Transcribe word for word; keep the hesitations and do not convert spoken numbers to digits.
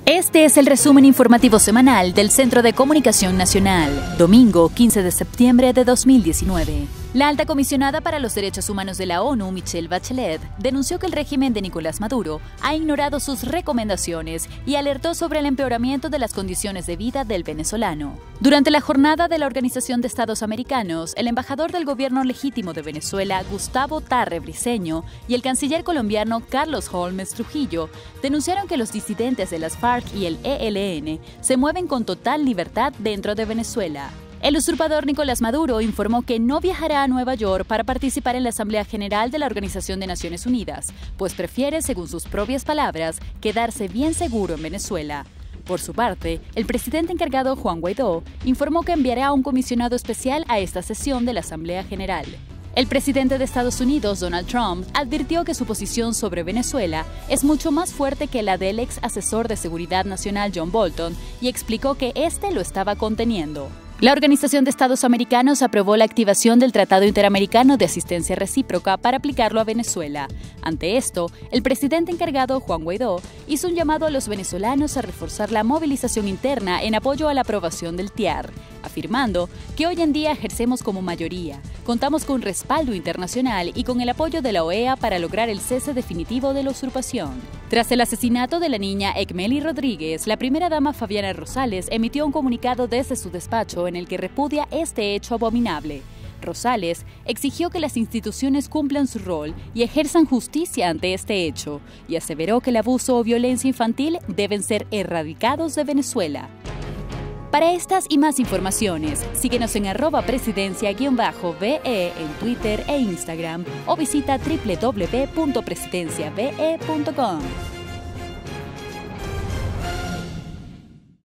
Este es el resumen informativo semanal del Centro de Comunicación Nacional, domingo quince de septiembre de dos mil diecinueve. La alta comisionada para los derechos humanos de la ONU, Michelle Bachelet, denunció que el régimen de Nicolás Maduro ha ignorado sus recomendaciones y alertó sobre el empeoramiento de las condiciones de vida del venezolano. Durante la jornada de la Organización de Estados Americanos, el embajador del gobierno legítimo de Venezuela, Gustavo Tarre Briceño, y el canciller colombiano Carlos Holmes Trujillo denunciaron que los disidentes de las FARC y el E L N se mueven con total libertad dentro de Venezuela. El usurpador Nicolás Maduro informó que no viajará a Nueva York para participar en la Asamblea General de la Organización de Naciones Unidas, pues prefiere, según sus propias palabras, quedarse bien seguro en Venezuela. Por su parte, el presidente encargado Juan Guaidó informó que enviará a un comisionado especial a esta sesión de la Asamblea General. El presidente de Estados Unidos, Donald Trump, advirtió que su posición sobre Venezuela es mucho más fuerte que la del ex asesor de Seguridad Nacional John Bolton y explicó que este lo estaba conteniendo. La Organización de Estados Americanos aprobó la activación del Tratado Interamericano de Asistencia Recíproca para aplicarlo a Venezuela. Ante esto, el presidente encargado, Juan Guaidó, hizo un llamado a los venezolanos a reforzar la movilización interna en apoyo a la aprobación del T I A R, afirmando que hoy en día ejercemos como mayoría, contamos con respaldo internacional y con el apoyo de la O E A para lograr el cese definitivo de la usurpación. Tras el asesinato de la niña Ekmely Rodríguez, la primera dama Fabiana Rosales emitió un comunicado desde su despacho en el que repudia este hecho abominable. Rosales exigió que las instituciones cumplan su rol y ejerzan justicia ante este hecho, y aseveró que el abuso o violencia infantil deben ser erradicados de Venezuela. Para estas y más informaciones, síguenos en arroba presidencia-ve en Twitter e Instagram o visita doble u doble u doble u punto presidencia ve punto com.